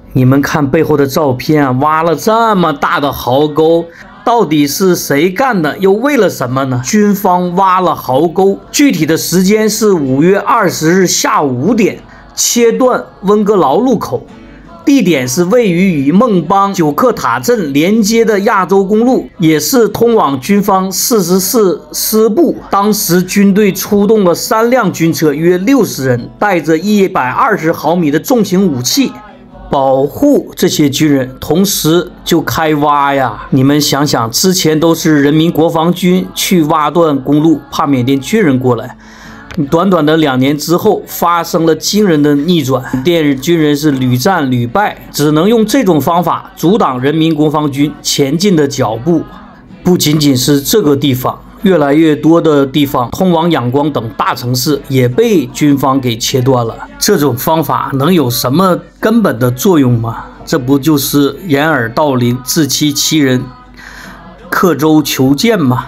你们看背后的照片，挖了这么大的壕沟，到底是谁干的？又为了什么呢？军方挖了壕沟，具体的时间是5月20日下午5点，切断温格劳路口。地点是位于与孟邦九克塔镇连接的亚洲公路，也是通往军方44师部。当时军队出动了3辆军车，约60人，带着120毫米的重型武器，保护这些军人，同时就开挖呀。你们想想，之前都是人民国防军去挖断公路，怕缅甸军人过来。短短的2年之后，发生了惊人的逆转，缅甸军人是屡战屡败，只能用这种方法阻挡人民国防军前进的脚步。不仅仅是这个地方，越来越多的地方，通往仰光等大城市也被军方给切断了。这种方法能有什么根本的作用吗？这不就是掩耳盗铃、自欺欺人、刻舟求剑吗？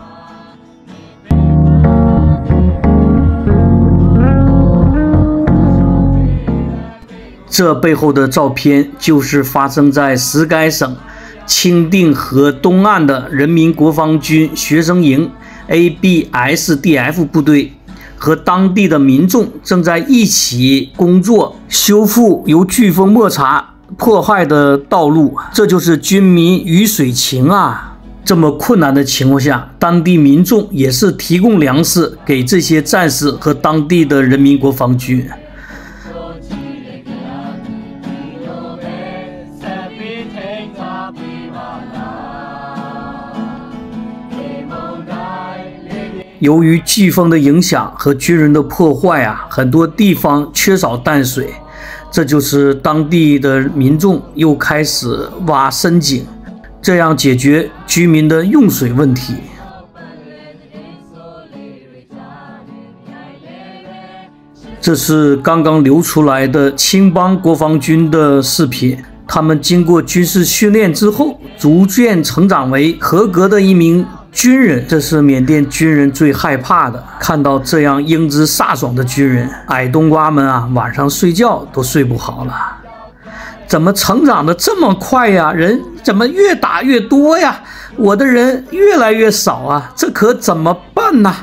这背后的照片就是发生在石该省钦定河东岸的人民国防军学生营 ABSDF 部队和当地的民众正在一起工作，修复由飓风莫查破坏的道路。这就是军民鱼水情啊！这么困难的情况下，当地民众也是提供粮食给这些战士和当地的人民国防军。由于飓风的影响和军人的破坏啊，很多地方缺少淡水，这就是当地的民众又开始挖深井，这样解决居民的用水问题。这是刚刚流出来的青邦国防军的视频，他们经过军事训练之后，逐渐成长为合格的一名军人。这是缅甸军人最害怕的，看到这样英姿飒爽的军人，矮冬瓜们啊，晚上睡觉都睡不好了。怎么成长的这么快呀？人怎么越打越多呀？我的人越来越少啊，这可怎么办呢？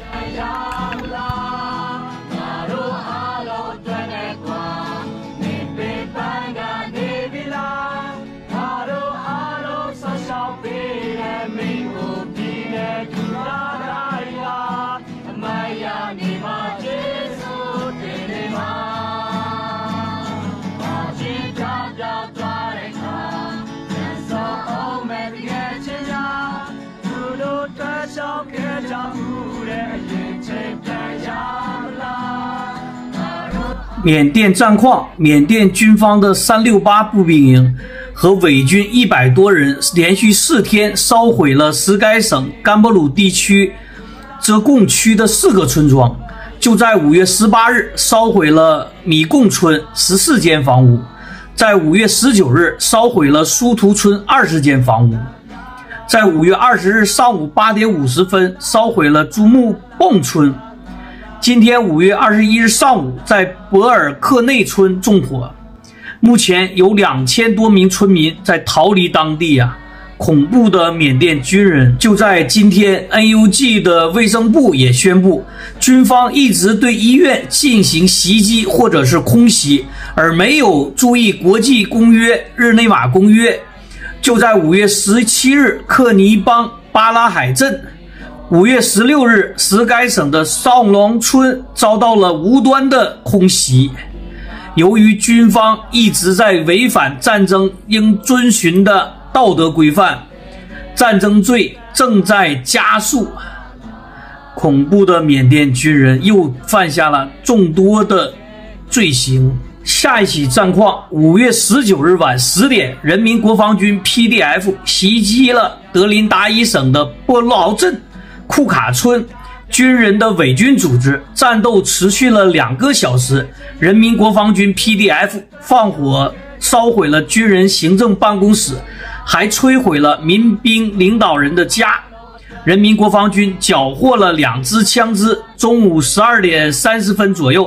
缅甸战况，缅甸军方的368步兵营和伪军100多人连续4天烧毁了石该省甘布鲁地区遮贡区的4个村庄。就在5月18日烧毁了米贡村14间房屋，在5月19日烧毁了舒图村20间房屋，在5月20日上午8点50分烧毁了珠穆泵村。今天5月21日上午在博尔克内村纵火，目前有2000多名村民在逃离当地啊。恐怖的缅甸军人就在今天 NUG 的卫生部也宣布，军方一直对医院进行袭击或者是空袭，而没有注意国际公约日内瓦公约。就在5月17日克尼邦巴拉海镇，5月16日石该省的上龙村遭到了无端的空袭。由于军方一直在违反战争应遵循的道德规范，战争罪正在加速。恐怖的缅甸军人又犯下了众多的罪行。下一起战况，5月19日晚10点，人民国防军 PDF 袭击了德林达伊省的波劳镇库卡村，军人的伪军组织，战斗持续了2个小时。人民国防军 PDF 放火烧毁了军人行政办公室，还摧毁了民兵领导人的家。人民国防军缴获了2支枪支。中午12点30分左右，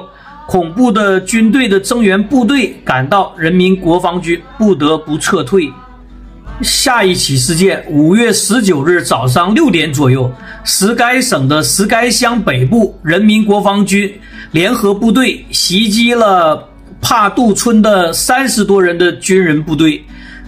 恐怖的军队的增援部队赶到，人民国防军不得不撤退。下一起事件，5月19日早上6点左右，石该省的石该乡北部，人民国防军联合部队袭击了帕杜村的30多人的军人部队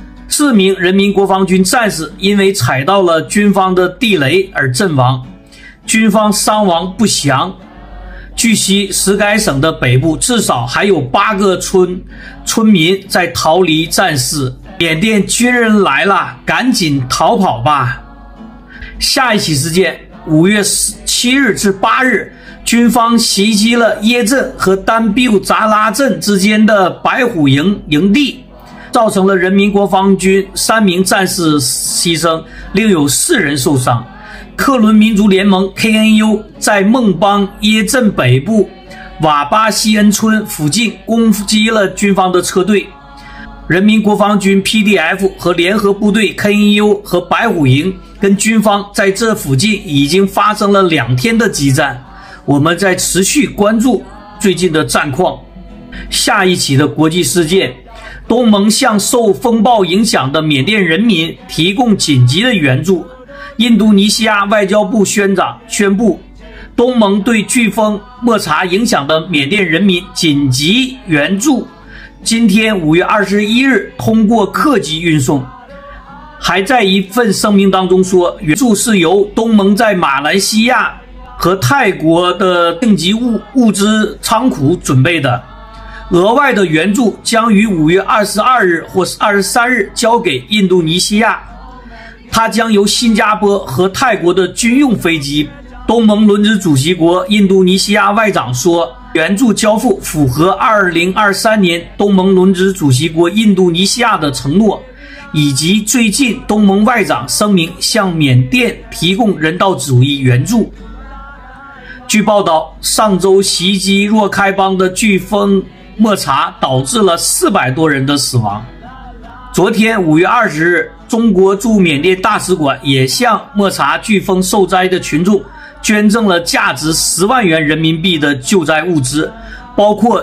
，4名人民国防军战士因为踩到了军方的地雷而阵亡，军方伤亡不详。据悉，石该省的北部至少还有8个村民在逃离战事。缅甸军人来了，赶紧逃跑吧！下一起事件，5月7日至8日，军方袭击了耶镇和丹比乌扎拉镇之间的白虎营地，造成了人民国防军3名战士牺牲，另有4人受伤。克伦民族联盟 KNU 在孟邦耶镇北部瓦巴西恩村附近攻击了军方的车队。人民国防军 PDF 和联合部队 KNU 和白虎营跟军方在这附近已经发生了2天的激战，我们在持续关注最近的战况。下一起的国际事件，东盟向受风暴影响的缅甸人民提供紧急的援助。印度尼西亚外交部宣布，东盟对飓风莫查影响的缅甸人民紧急援助。今天5月21日通过客机运送，还在一份声明当中说，援助是由东盟在马来西亚和泰国的应急物资仓库准备的，额外的援助将于5月22日或23日交给印度尼西亚，它将由新加坡和泰国的军用飞机。东盟轮值主席国印度尼西亚外长说，援助交付符合2023年东盟轮值主席国印度尼西亚的承诺，以及最近东盟外长声明向缅甸提供人道主义援助。据报道，上周袭击若开邦的飓风莫查导致了400多人的死亡。昨天5月20日，中国驻缅甸大使馆也向莫查飓风受灾的群众捐赠了价值10万元人民币的救灾物资，包括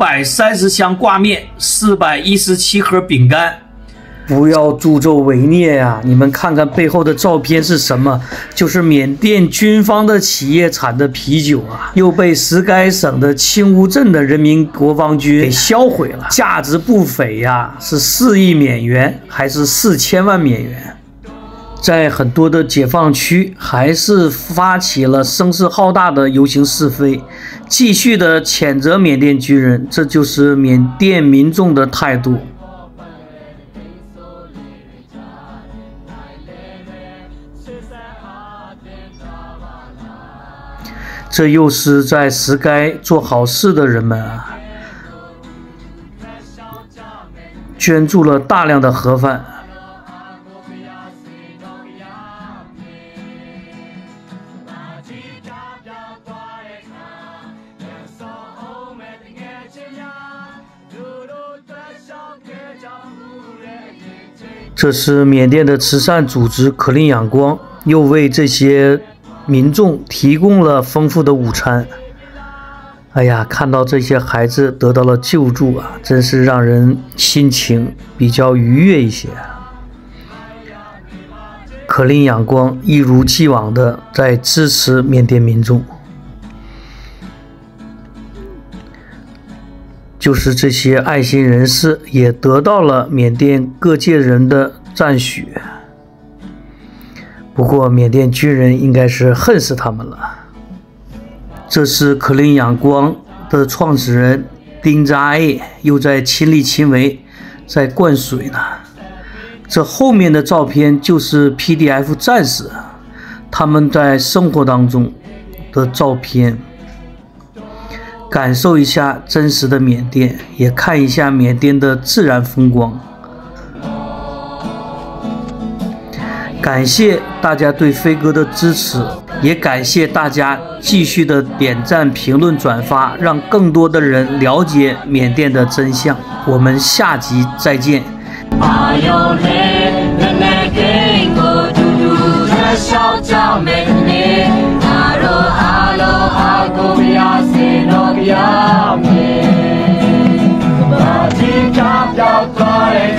930箱挂面、417盒饼干。不要助纣为虐呀！你们看看背后的照片是什么？就是缅甸军方的企业产的啤酒啊，又被石该省的清乌镇的人民国防军给销毁了，价值不菲呀，是4亿缅元还是4000万缅元？在很多的解放区还是发起了声势浩大的游行示威，继续的谴责缅甸军人，这就是缅甸民众的态度。这又是在石该做好事的人们啊，捐助了大量的盒饭。这是缅甸的慈善组织可林仰光又为这些民众提供了丰富的午餐。哎呀，看到这些孩子得到了救助啊，真是让人心情比较愉悦一些。可林仰光一如既往的在支持缅甸民众，就是这些爱心人士也得到了缅甸各界人的赞许。不过缅甸军人应该是恨死他们了。这是可林仰光的创始人丁扎艾又在亲力亲为在灌水呢。这后面的照片就是 PDF 战士他们在生活当中的照片，感受一下真实的缅甸，也看一下缅甸的自然风光。感谢大家对飞哥的支持，也感谢大家继续的点赞、评论、转发，让更多的人了解缅甸的真相。我们下集再见。小 nó kia mi mà chỉ chấp giao cho